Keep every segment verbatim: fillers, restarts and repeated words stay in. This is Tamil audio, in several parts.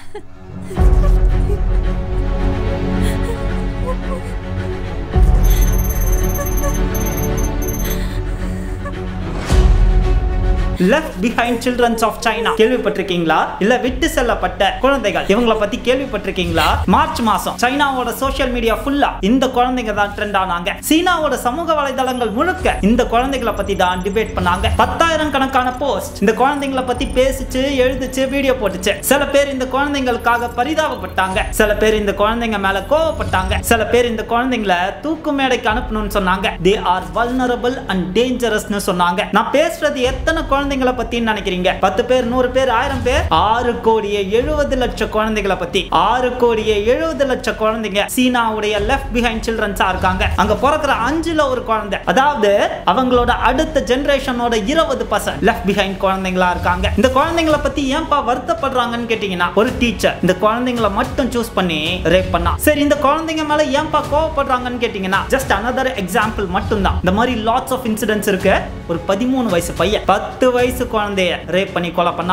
Left behind children of China கேள்விப்பட்டிருக்கீங்களா? இல்ல விட்டு செல்லப்பட்ட குழந்தைகள் இவங்கள பத்தி கேள்விப்பட்டிருக்கீங்களா? மார்ச் மாசம் சைனாவோட சோஷியல் மீடியா ஃபுல்லா இந்த குழந்தைங்க தான் ட்ரெண்ட் ஆனாங்க. சீனாவோட சமூக வலைதளங்கள் முழுக்க இந்த குழந்தைகளை பத்தி தான் டிபேட் பண்ணாங்க. பத்தாயிரம் கணக்கான போஸ்ட் இந்த குழந்தைகளை பத்தி பேசிச்சு, எழுதிச்சு, வீடியோ போட்டுச்சு. சில பேர் இந்த குழந்தைகளுக்காக பரிதாபப்பட்டாங்க, சில பேர் இந்த குழந்தைங்க மேல கோவப்பட்டாங்க, சில பேர் இந்த குழந்தைங்களை தூக்கு மேடைக்கு அனுப்பணும்னு சொன்னாங்க. They are vulnerable and dangerous னு சொன்னாங்க. நான் பேசுறது எத்தனை குழந்தைகளை பத்தி நினைக்கிறீங்க? பத்து பேர், நூறு பேர், ஆயிரம் பேர்? ஆறு கோடியே எழுபது லட்சம் குழந்தைகளை பத்தி. ஆறு கோடியே எழுபது லட்சம் குழந்தைங்க சீனாவுடைய லெஃப்ட் பிஹைண்ட் சில்ட்ரன்ஸா இருக்காங்க. அங்க பிறக்கிற அஞ்சுல ஒரு குழந்தை, அதாவது அவங்களோட அடுத்த ஜெனரேஷனோட இருபது பர்சன்ட் லெஃப்ட் பிஹைண்ட் குழந்தைங்களா இருக்காங்க. இந்த குழந்தைங்களை பத்தி ஏன்பா வருத்தப்படுறாங்கன்னு கேட்டீங்கன்னா, ஒரு டீச்சர் இந்த குழந்தைங்களை மட்டும் சூஸ் பண்ணி ரேப் பண்ணா. சரி, இந்த குழந்தைங்க மேல ஏன்பா கோவப்படுறாங்கன்னு கேட்டீங்கன்னா, ஜஸ்ட் another எக்ஸாம்பிள் மட்டும் தான். இந்த மாதிரி லாட்ஸ் ஆஃப் இன்சிடென்ட்ஸ் இருக்கு. ஒரு பதிமூணு வயசு பையன் பத்து வயசு குழந்தைய ரேப் பண்ணி கொலை பண்ணா.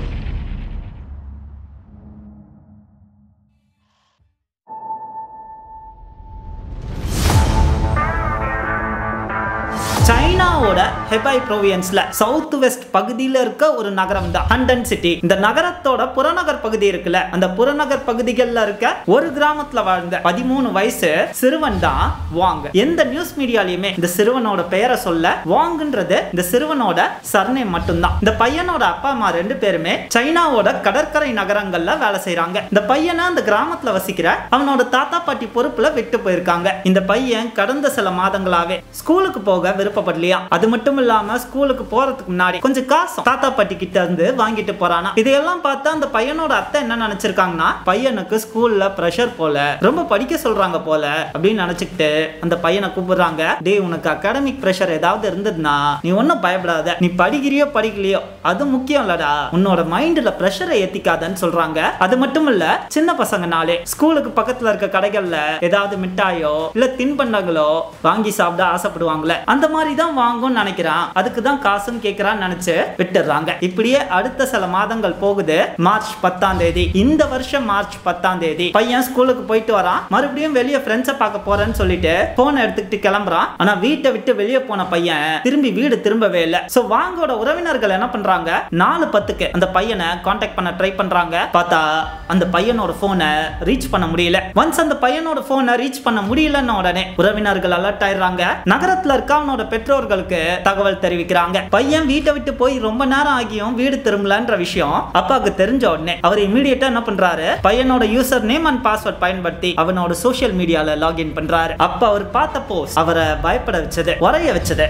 சைனாவோட ஹெபாய் ப்ரோவியன்ஸ்ல சவுத் வெஸ்ட் பகுதியில் இருக்க ஒரு நகரம் தான் ஹண்டன் சிட்டி. இந்த நகரத்தோட புறநகர் பகுதி இருக்குல்ல, அந்த புறநகர் பகுதிகளில் இருக்க ஒரு கிராமத்துல வாழ்ந்த பதிமூணு வயசு சிறுவன் தான் வாங். எந்த நியூஸ் மீடியாலையுமே இந்த சிறுவனோட பெயரை சொல்ல, வாங்ன்றது இந்த சிறுவனோட சர்நேம் மட்டும்தான். இந்த பையனோட அப்பா அம்மா ரெண்டு பேருமே சைனாவோட கடற்கரை நகரங்கள்ல வேலை செய்யறாங்க. இந்த பையனை அந்த கிராமத்துல வசிக்கிற அவனோட தாத்தா பாட்டி பொறுப்புல விட்டு போயிருக்காங்க. இந்த பையன் கடந்த சில மாதங்களாவே ஸ்கூலுக்கு போக விருப்பப்படலையா. அது மட்டும் இல்லாம ஸ்கூலுக்கு போறதுக்கு முன்னாடி கொஞ்சம் காசு தாத்தா பாட்டி கிட்ட இருந்து வாங்கிட்டு போறானா. இதையெல்லாம் பார்த்தா அந்த பையனோட அத்தை என்ன நினைச்சிருக்காங்கன்னா, பையனுக்கு ஸ்கூல்ல பிரஷர் போல, ரொம்ப படிக்க சொல்றாங்க போல அப்படின்னு நினைச்சுக்கிட்டு அந்த பையனை கூப்பிடுறாங்க. டேய், உனக்கு அகாடமிக் பிரஷர் ஏதாவது இருந்ததுன்னா நீ ஒன்னும் பயப்படாத, நீ படிக்கிறியோ படிக்கலையோ அது முக்கியம் இல்லடா, உன்னோட மைண்ட்ல பிரஷரை ஏத்திக்காதன்னு சொல்றாங்க. அது மட்டும் இல்ல, சின்ன பசங்கனாலே ஸ்கூலுக்கு பக்கத்துல இருக்க கடைகள்ல ஏதாவது மிட்டாயோ இல்ல தின்பண்டங்களோ வாங்கி சாப்பிட ஆசைப்படுவாங்களே, அந்த மாதிரி தான் வாங்கும்னு நினைக்கிறான். அதுக்கு தான் காசும் கேட்கறான்னு நினைச்சு விட்டுறாங்க. இப்படியே அடுத்த சில மாதங்கள் போகுது. மார்ச் பத்தாம் தேதி, இந்த வருஷம் மார்ச் பத்தாம் தேதி பையன் ஸ்கூலுக்கு போயிட்டு வரான். மறுபடியும் வெளியே ஃப்ரெண்ட்ஸை பார்க்க போறேன்னு சொல்லிட்டு போன் எடுத்துக்கிட்டு கிளம்புறான். ஆனா வீட்டை விட்டு வெளியே போன பையன் திரும்பி வீடு திரும்பவே இல்லை. சோ வாங்கோட உறவினர்கள் என்ன பண்றாங்க, நாலு பத்துக்கு அந்த பையனை கான்டாக்ட் பண்ண ட்ரை பண்றாங்க. பார்த்தா அந்த பையனோட போனை ரீச் பண்ண முடியல. ஒன்ஸ் அந்த பையனோட போனை ரீச் பண்ண முடியலன்னு உடனே உறவினர்கள் அலர்ட் ஆயிடுறாங்க. நகரத்துல இருக்க அவனோட பெற்றோர்களுக்கு தகவல் தெரிவிக்கிறாங்க. பையன் வீட்டை விட்டு போய் ரொம்ப நேரம் ஆகியும் வீடு திரும்பலன்ற விஷயம் அப்பாவுக்கு தெரிஞ்ச உடனே அவர் இமிடியேட்டா என்ன பண்றாரு, பையனோட யூசர் நேம் அண்ட் பாஸ்வேர்ட் பயன்படுத்தி அவனோட சோஷியல் மீடியால லாகின் பண்றாரு. அப்ப அவர் பார்த்த போஸ்ட் அவரை பயப்பட வச்சது, உரைய வச்சது.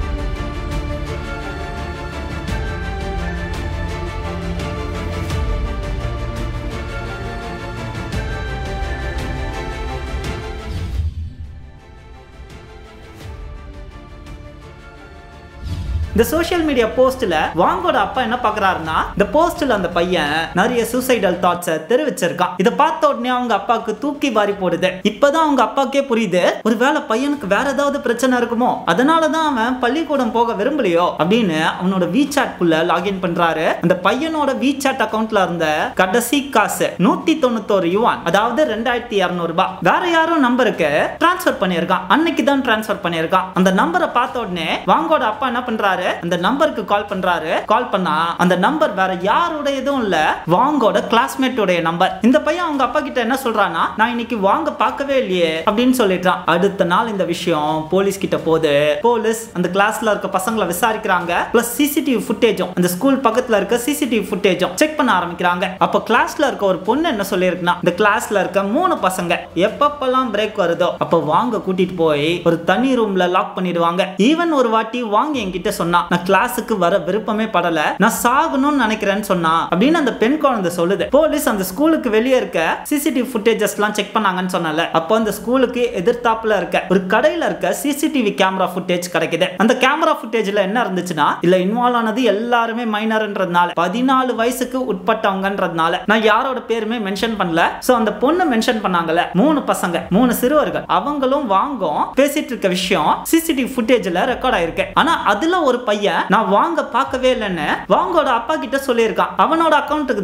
இந்த சோஷியல் மீடியா போஸ்ட்ல வாங்கோட அப்பா என்ன பாக்குறாருன்னா, இந்த போஸ்ட்ல அந்த பையன் நிறைய சூசைடல் தாட்ஸை தெரிவிச்சிருக்கான். இதை பார்த்த உடனே அவங்க அப்பாவுக்கு தூக்கி வாரி போடுது. இப்பதான் அவங்க அப்பாக்கே புரியுது, ஒருவேளை பையனுக்கு வேற ஏதாவது பிரச்சனை இருக்குமோ, அதனாலதான் அவன் பள்ளிக்கூடம் போக விரும்பலையோ அப்படின்னு அவனோட வீசாட் குள்ள லாகின் பண்றாரு. அந்த பையனோட வீசாட் அக்கவுண்ட்ல இருந்த கடைசி காசு நூத்தி தொண்ணூத்தோரு யுவான், அதாவது ரெண்டாயிரத்தி இருநூறு ரூபாய் வேற யாரும் நம்பருக்கு டிரான்ஸ்பர் பண்ணிருக்கான். அன்னைக்கு தான் டிரான்ஸ்பர் பண்ணிருக்கான். அந்த நம்பரை பார்த்த உடனே வாங்கோட அப்பா என்ன பண்றாரு, அந்த நம்பருக்கு கால் பண்றாரு. கால் பண்ணா அந்த நம்பர் வேற யாருடையதும் இல்ல, வாங்கோட கிளாஸ்மேட் உடைய நம்பர். இந்த பையன் அவங்க அப்பா கிட்ட என்ன சொல்றானா, நான் இன்னைக்கு வாங்க பார்க்கவே இல்லையே அப்படின்னு சொல்லிட்டான். அடுத்த நாள் இந்த விஷயம் போலீஸ் கிட்ட போகுது. போலீஸ் அந்த கிளாஸ்ல இருக்க பசங்களை விசாரிக்கிறாங்க. பிளஸ் சிசிடிவி ஃபுட்டேஜும், அந்த ஸ்கூல் பக்கத்துல இருக்க சிசிடிவி ஃபுட்டேஜும் செக் பண்ண ஆரம்பிக்கிறாங்க. அப்ப கிளாஸ்ல இருக்க ஒரு பொண்ணு என்ன சொல்லிருக்குன்னா, இந்த கிளாஸ்ல இருக்க மூணு பசங்க எப்பப்பெல்லாம் பிரேக் வருதோ அப்ப வாங்க கூட்டிட்டு போய் ஒரு தனி ரூம்ல லாக் பண்ணிடுவாங்க. ஈவன் ஒரு வாட்டி வாங்க என்கிட்ட சொன்னா, நான் கிளாஸுக்கு வர விருப்பமே படல, நான் சாகணும்னு நினைக்கிறேன்னு சொன்னா அப்படின்னு அந்த பெண் குழந்தை சொல்லுது. போலீஸ் அந்த ஸ்கூலுக்கு வெளியே இருக்க சிசிடிவி ஃபுட்டேஜஸ் எல்லாம் செக் பண்ணாங்கன்னு சொன்னால, அப்போ அந்த ஸ்கூலுக்கு எதிர்த்தாப்புல இருக்க ஒரு கடையில இருக்க சிசிடிவி கேமரா ஃபுட்டேஜ் கிடைக்குது. அந்த கேமரா ஃபுட்டேஜ்ல என்ன இருந்துச்சுன்னா, இல்ல இன்வால்வ் ஆனது எல்லாருமே மைனர்ன்றதுனால, பதினாலு வயசுக்கு உட்பட்டவங்கன்றதுனால நான் யாரோட பேருமே மென்ஷன் பண்ணல. சோ அந்த பொண்ணு மென்ஷன் பண்ணாங்கல்ல, மூணு பசங்க, மூணு சிறுவர்கள், அவங்களும் வாங்கும் பேசிட்டு இருக்க விஷயம் சிசிடிவி ஃபுட்டேஜ்ல ரெக்கார்ட் ஆயிருக்கு. ஆனா அதுல ஒரு பையன் நான் வாங்க பார்க்கவே இல்லைன்னு வாங்கோட அப்பா கிட்ட சொல்லியிருக்கான். அவனோட அக்கௌண்ட்டுக்கு தான்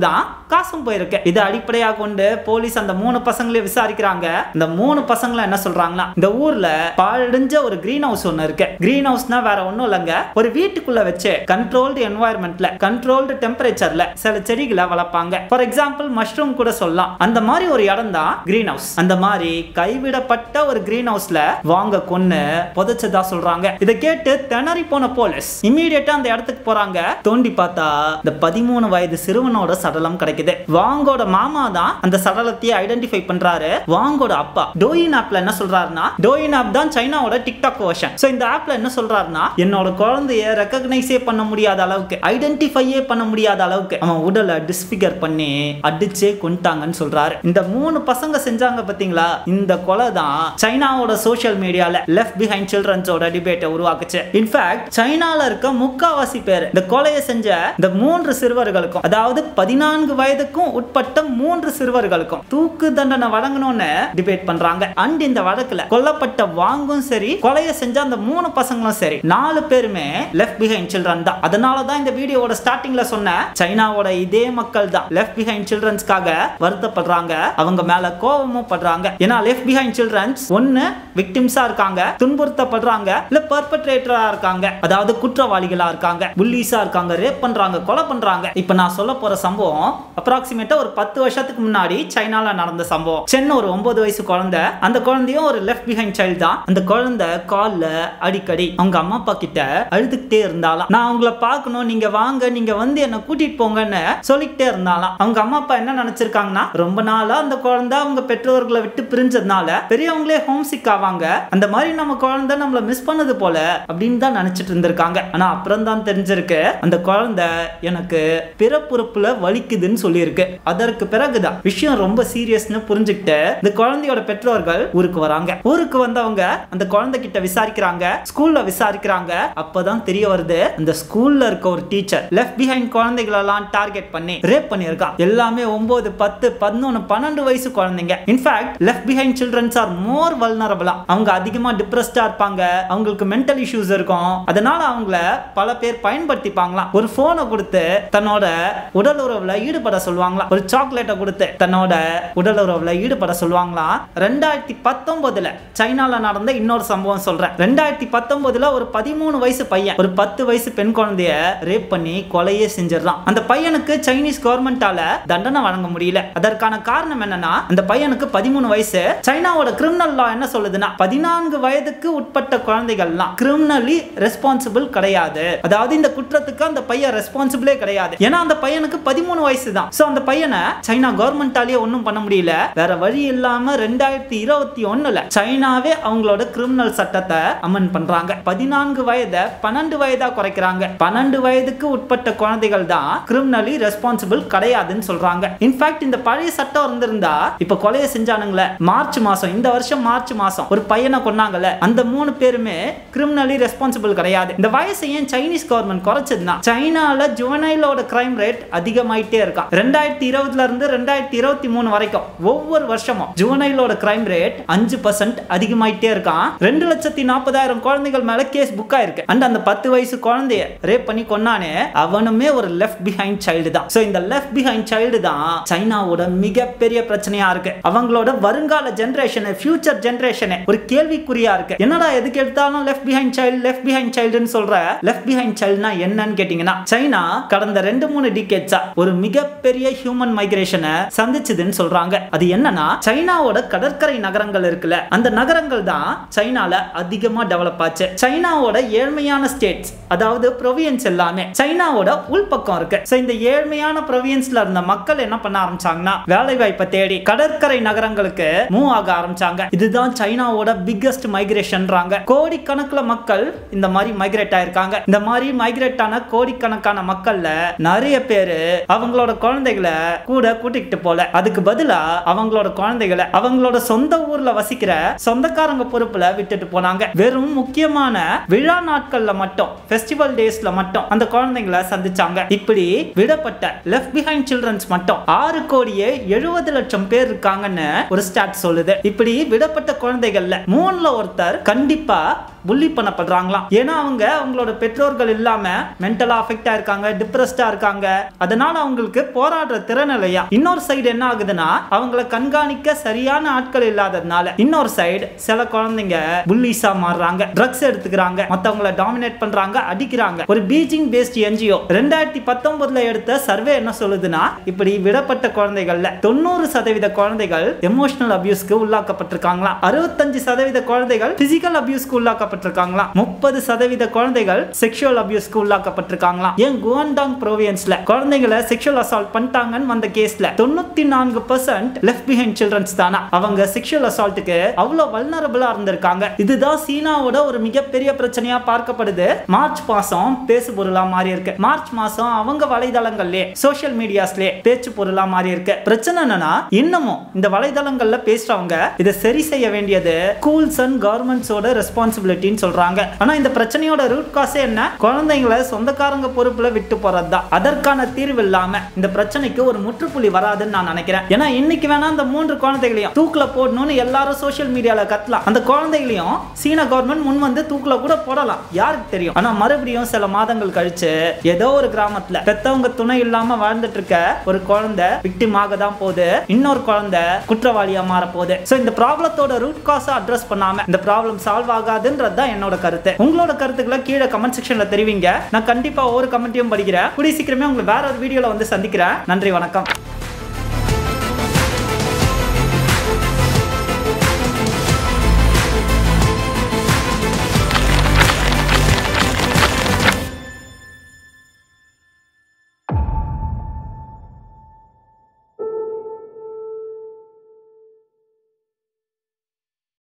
காசும் போயிருக்கு. இதை அடிப்படையாக கொண்டு போலீஸ் அந்த மூணு பசங்களையும் விசாரிக்கிறாங்க. இந்த மூணு பசங்களும் என்ன சொல்றாங்களா, இந்த ஊர்ல பாழடைஞ்ச ஒரு கிரீன் ஹவுஸ் ஒன்னு இருக்கு. கிரீன் ஹவுஸ்னா வேற ஒண்ணும் இல்லங்க, ஒரு வீட்டுக்குள்ள வச்சு கண்ட்ரோல்டு என்வாயர்மெண்ட்ல கண்ட்ரோல்டு டெம்பரேச்சர்ல சில செடிகளை வளர்ப்பாங்க. ஃபார் எக்ஸாம்பிள் மஷ்ரூம் கூட சொல்லலாம். அந்த மாதிரி ஒரு இடம் தான் கிரீன் ஹவுஸ். அந்த மாதிரி கைவிடப்பட்ட ஒரு கிரீன் ஹவுஸ்ல வாங்க கொன்னு புதைச்சதா சொல்றாங்க. இதை கேட்டு திணறி போன போலீஸ் இமீடியட்டா அந்த இடத்துக்கு போறாங்க. தோண்டி பார்த்தா இந்த பதிமூணு வயது சிறுவனோட சடலம் கிடைக்குது. வாங்கோட மாமா தான் அந்த சடலத்தையே ஐடென்டிஃபை பண்றாரு. வாங்கோட அப்பா டோயின் ஆப்ல என்ன சொல்றாருன்னா, டோயின் ஆப் தான் சைனாவோட டிக்டாக் வெர்ஷன். சோ இந்த ஆப்ல என்ன சொல்றாருன்னா, என்னோட குழந்தைய ரெகக்னைஸே பண்ண முடியாத அளவுக்கு, ஐடென்டிஃபையே பண்ண முடியாத அளவுக்கு அவன் உடலை டிஸ்பிகர் பண்ணி அடிச்சே கொண்டாங்கன்னு சொல்றாரு. இந்த மூணு பசங்க செஞ்சாங்க பாத்தீங்களா, இந்த கொலை தான் சைனாவோட சோஷியல் மீடியால லெஃப்ட் பிஹைண்ட் சில்ட்ரன்ஸோட டிபேட்டை உருவாக்குச்சு. இன்ஃபேக்ட் சைனால இருக்க முக்காவாசி பேர் இந்த கொலையை செஞ்ச இந்த மூன்று சிறுவர்களுக்கும், அதாவது பதினான்கு வயதுக்கும் உட்பட்ட மூன்று சிறுவர்களுக்கும் தூக்கு தண்டனை வழங்கணும்னு டிபேட் பண்றாங்க. அண்ட் இந்த வழக்குல கொல்லப்பட்ட வாங்கும் சரி, கொலையை செஞ்ச அந்த மூணு பசங்களும் சரி, நாலு பேருமே லெஃப்ட் பிஹைண்ட் சில்ட்ரன் தான். அதனால தான் இந்த வீடியோவோட ஸ்டார்டிங்ல சொன்ன சைனாவோட இதே மக்கள் தான் லெஃப்ட் பிஹைண்ட் சில்ட்ரன்ஸ்க்காக வருத்தப்படுறாங்க. அவங்க மேல கோபமும் படுறாங்க. ஏன்னா லெஃப்ட் பிஹைண்ட் சில்ட்ரன்ஸ் ஒன்னு விக்டிம்ஸா இருக்காங்க, துன்புறுத்தப்படுறாங்க, இல்ல பெர்பெட்ரேட்டரா இருக்காங்க, அதாவது குற்றவாளிகளா இருக்காங்க, புல்லிஸா இருக்காங்க, ரேப் பண்றாங்க, கொலை பண்றாங்க. இப்ப நான் சொல்ல போற சம்பவம் அப்ராக்சிமேட்டா ஒரு பத்து வருஷத்துக்கு முன்னாடி சைனால நடந்த சம்பவம். சென்னை ஒரு ஒன்பது வயசு குழந்தை, அந்த குழந்தையும் ஒரு லெஃப்ட் பிஹைண்ட் சைல்டு தான். அந்த குழந்தை கால்ல அடிக்கடி அவங்க அம்மா அப்பா கிட்ட அழுதுகிட்டே இருந்தாலாம். நான் அவங்கள பார்க்கணும், நீங்க வாங்க, நீங்க வந்து என்ன கூட்டிட்டு போங்கன்னு சொல்லிக்கிட்டே இருந்தாலாம். அவங்க அம்மா அப்பா என்ன நினைச்சிருக்காங்கன்னா, ரொம்ப நாளா அந்த குழந்தை அவங்க பெற்றோர்களை விட்டு பிரிஞ்சதுனால பெரியவங்களே ஹோம் சிக் ஆவாங்க, அந்த மாதிரி நம்ம குழந்தை நம்மள மிஸ் பண்ணது போல அப்படின்னு தான் நினைச்சிட்டு இருந்திருக்காங்க. ஆனா அப்புறம் தான் தெரிஞ்சிருக்கு, அந்த குழந்தை எனக்கு பிறப்புறுப்புல வலிக்குதுன்னு சொல்லியிருக்கு. அதற்கு பிறகுதான் விஷயம் ரொம்ப சீரியஸ்னு புரிஞ்சுக்கிட்டு இந்த குழந்தையோட பெற்றோர்கள் ஊருக்கு வராங்க. ஊருக்கு வந்தவங்க அந்த குழந்தை கிட்ட விசாரிக்கிறாங்க, ஸ்கூல்ல விசாரிக்கிறாங்க. அப்பதான் தெரிய வருது, அந்த ஸ்கூல்ல இருக்க ஒரு டீச்சர் லெஃப்ட் பிஹைண்ட் குழந்தைகளெல்லாம் டார்கெட் பண்ணி ரேப் பண்ணியிருக்கான். எல்லாமே ஒன்பது பத்து பதினொன்னு பன்னெண்டு வயசு குழந்தைங்க. In fact left behind children are more வல்னரபிளா, அவங்க அதிகமா டிப்ரெஸ்டா இருப்பாங்க, அவங்களுக்கு மென்டல் இஷ்யூஸ் இருக்கும். அதனால அவங்கள பல பேர் பயன்படுத்திப்பாங்களாம். ஒரு போனை கொடுத்து தன்னோட உடல் உறவுல ஈடுபட சொல்லுவாங்களா, ஒரு சாக்லேட்டை கொடுத்து தன்னோட உடல் உறவுல ஈடுபட சொல்லுவாங்களாம். ரெண்டாயிரத்தி பத்தொன்பதுல சைனால நடந்த இன்னொரு சம்பவம் சொல்றேன். ரெண்டாயிரத்தி பத்தொன்பதுல ஒரு பதிமூணு வயசு பையன் ஒரு பத்து வயசு பெண் குழந்தைய ரேப் பண்ணி கொலையே செஞ்சிடறான். அந்த பையனுக்கு சைனீஸ் கவர்மெண்டால தண்டனை வழங்க முடியல. அதற்கான காரணம் என்னன்னா, அந்த பையனுக்கு பதிமூணு வயசு. சைனாவோட கிரிமினல் லா என்ன சொல்லுதுன்னா, பதினான்கு வயதுக்கு உட்பட்ட குழந்தைகள்லாம் கிரிமினலி ரெஸ்பான்சிபிள் கிடையாது. அதாவது இந்த குற்றத்துக்கு அந்த பையன் ரெஸ்பான்சிபிளே கிடையாது. ஏன்னா அந்த பையனுக்கு பதிமூணு வயசு தான். சோ அந்த பையனை சைனா கவர்மெண்டாலேயே ஒன்றும் பண்ண முடியல. வேற வழி இல்லாம ரெண்டாயிரத்தி இருபத்தி ஒண்ணுல சைனாவே அவங்களோட கிரிமினல் சட்டத்தை அமெண்ட் பண்றாங்க. பதினான்கு வயதை பன்னெண்டு வயதா குறைக்கிறாங்க. பன்னெண்டு வயதுக்கு உட்பட்ட குழந்தைகள் தான் கிரிமினலி ரெஸ்பான்சிபிள் கிடையாதுன்னு சொல்றாங்க. இன்ஃபேக்ட் இந்த பழைய சட்டம் இருந்திருந்தா இப்ப கொலையை செஞ்சானுங்களே, மார்ச் மாசம், இந்த வருஷம் மார்ச் மாசம் ஒரு பையனை கொன்னாங்கல்ல, அந்த மூணு பேருமே கிரிமினலி ரெஸ்பான்சிபிள் கிடையாது. இந்த வயசை ஏன் சைனீஸ் கவர்மெண்ட் குறைச்சதுன்னா, சைனால ஜுவனைலோட கிரைம் ரேட் அதிகமாயிட்டே இருக்கா. ரெண்டாயிரத்தி இருபதுல இருந்து ரெண்டாயிரத்தி இருபத்தி மூணு வரைக்கும் ஒவ்வொரு வருஷமும் ஜுவனைலோட கிரைம் ரேட் அஞ்சு பர்சன்ட் அதிகமாயிட்டே இருக்கான். ரெண்டு லட்சத்தி நாற்பதாயிரம் குழந்தைகள் மேல கேஸ் புக் ஆயிருக்கு. அண்ட் அந்த பத்து வயசு குழந்தைய ரேப் பண்ணி கொன்னானே, அவனுமே ஒரு லெஃப்ட் பிஹைண்ட் சைல்டு தான். சோ இந்த லெஃப்ட் பிஹைண்ட் சைல்டு தான் சைனாவோட மிகப்பெரிய பிரச்சனையா இருக்கு. அவங்களோட வருங்கால ஜெனரேஷன், ஃபியூச்சர் ஜெனரேஷன் ஒரு கேள்விக்குறியா இருக்கு. என்னடா எதுக்கு எடுத்தாலும் left behind child left behind சைல்டுன்னு சொல்ற. லெஃப்ட் பிஹைண்ட் சைல்டுனா என்னன்னு கேட்டீங்கன்னா, சைனா கடந்த ரெண்டு மூணு டிகேட்ஸா ஒரு மிகப்பெரிய ஹியூமன் மைக்ரேஷனை சந்திச்சதுன்னு சொல்றாங்க. அது என்னன்னா, சைனாவோட கடற்கரை நகரங்கள் இருக்குல்ல, அந்த நகரங்கள் தான் சைனால அதிகமா டெவலப் ஆச்சு. சைனாவோட ஏழ்மையான ஸ்டேட்ஸ், அதாவது ப்ரொவியன்ஸ் எல்லாமே சைனாவோட உள்பக்கம் இருக்கு. சோ இந்த ஏழ்மையான ப்ரொவியன்ஸ்ல இருந்த மக்கள் என்ன பண்ண ஆரம்பிச்சாங்கன்னா, வேலை வாய்ப்பை தேடி கடற்கரை நகரங்களுக்கு மூவ் ஆக ஆரம்பிச்சாங்க. இதுதான் சைனாவோட பிக்கஸ்ட் மைக்ரேஷன்றாங்க. கோடிக்கணக்கில் மக்கள் இந்த மாதிரி மைக்ரேட் ஆயிருக்காங்க. இந்த மாதிரி மைக்ரேட் ஆன கோடிக்கணக்கான மக்கள்ல நிறைய பேரு அவங்களோட குழந்தைகளை கூட கூட்டிக்கிட்டு போல, அதுக்கு பதிலா அவங்களோட குழந்தைகளை அவங்களோட சொந்த ஊர்ல வசிக்கிற சொந்தக்காரங்க பொறுப்புல விட்டுட்டு போனாங்க. வெறும் முக்கியமான விழா நாட்கள்ல மட்டும், ஃபெஸ்டிவல் டேஸ்ல மட்டும் அந்த குழந்தைங்களை சந்திச்சாங்க. இப்படி விடப்பட்ட லெஃப்ட் பிஹைண்ட் சில்ட்ரன்ஸ் மட்டும் ஆறு கோடியே எழுபது லட்சம் பேர் இருக்காங்கன்னு ஒரு ஸ்டாட் சொல்லுது. இப்படி விடப்பட்ட குழந்தைகள்ல மூணுல ஒருத்தர் கண்டிப்பா புள்ளி பண்ணப்படுறாங்களாம். ஏன்னா அவங்க அவங்களோட பெற்றோர்கள் இல்லாம மென்டலா அஃபெக்ட் ஆயிருக்காங்க, டிப்ரெஸ்டா இருக்காங்க. அதனால அவங்களுக்கு போராடுற திறன் இல்லையா. இன்னொரு சைடு என்ன ஆகுதுன்னா அவங்களை கண்காணிக்க சரியான ஆட்கள் இல்லாததுனால இன்னொரு சைடு சில குழந்தைங்க புல்லிஸா மாறுறாங்க, ட்ரக்ஸ் எடுத்துக்கிறாங்க, மத்தவங்களை டாமினேட் பண்றாங்க, அடிக்கிறாங்க. ஒரு பீஜிங் பேஸ்ட் என்ஜிஓ ரெண்டாயிரத்தி பத்தொன்பதுல எடுத்த சர்வே என்ன சொல்லுதுன்னா இப்படி விடப்பட்ட குழந்தைகள்ல தொண்ணூறு சதவீத குழந்தைகள் எமோஷனல் அபியூஸ்க்கு உள்ளாக்கப்பட்டிருக்காங்களா, அறுபத்தஞ்சு சதவீத குழந்தைகள் பிசிக்கல் அபியூஸ்க்கு உள்ளாக்கப்பட்டிருக்காங்களா, முப்பது சதவீத குழந்தைகள் செக்ஷுவல் அபியூஸ்க்கு உள்ளாக்கப்பட்டிருக்காங்களா. ஏன் குவாண்டாங் ப்ரோவின்ஸ்ல குழந்தைகளை செக்ஷுவல் அசால்ட் பண்ணிட்டாங்கன்னு வந்த கேஸ்ல தொண்ணூத்தி நான்கு பர்சன்ட் லெஃப்ட் பிஹைண்ட் சில்ட்ரன்ஸ் தானா அவங்க செக்ஷுவல் அசால்ட்டுக்கு அவ்வளவு வல்னரபிளா இருந்திருக்காங்க. இதுதான் சீனாவோட ஒரு மிகப்பெரிய பிரச்சனையா பார்க்கப்படுது. மார்ச் மாசம் பேசு பொருளா மாறி இருக்கு. மார்ச் மாசம் அவங்க வலைதளங்கள்ல சோஷியல் மீடியாஸ்ல பேச்சு பொருளா மாறி இருக்கு. பிரச்சனை என்னன்னா இன்னமும் இந்த வலைதளங்கள்ல பேசுறவங்க இதை சரி செய்ய வேண்டியது ஸ்கூல்ஸ் அண்ட் கவர்மெண்ட்ஸோட ரெஸ்பான்சிபிலிட்டின்னு சொல்றாங்க. ஆனா இந்த பிரச்சனையோட ரூட் காஸ் என்ன? குழந்தைங்களை சொந்தக்காரங்க பொறுப்புல விட்டு போறதுதான். அதற்கான தீர்வு இல்லாம இந்த பிரச்சனைக்கு ஒரு முற்றுப்புள்ளி வராதுன்னு நான் நினைக்கிறேன். ஏன்னா இன்னைக்கு வேணா அந்த மூன்று குழந்தைகளையும் தூக்குல போடணும்னு எல்லாரும் சோஷியல் மீடியால கத்தலாம். அந்த குழந்தைகளையும் சீன கவர்மெண்ட் முன் வந்து தூக்குல கூட போடலாம், யாருக்கு தெரியும். ஆனா மறுபடியும் சில மாதங்கள் கழிச்சு ஏதோ ஒரு கிராமத்துல பெத்தவங்க துணை இல்லாம வாழ்ந்துட்டு இருக்க ஒரு குழந்தை விக்டிம் ஆக தான் போகுது, இன்னொரு குழந்தை குற்றவாளியா மாற போகுது. சோ இந்த ப்ராப்ளத்தோட ரூட் காஸ் அட்ரஸ் பண்ணாம இந்த ப்ராப்ளம் சால்வ் ஆகாதுன்றது தான் என்னோட கருத்து. உங்களோட கருத்துக்களை கீழே கமெண்ட் செக்ஷன்ல தெரிவிங்க. நான் கண்டிப்பா ஒரு கமெண்ட்டையும் படிக்கிறேன். கூடிய சீக்கிரமே உங்களை வேற ஒரு வீடியோல வந்து சந்திக்கிறேன். நன்றி, வணக்கம்.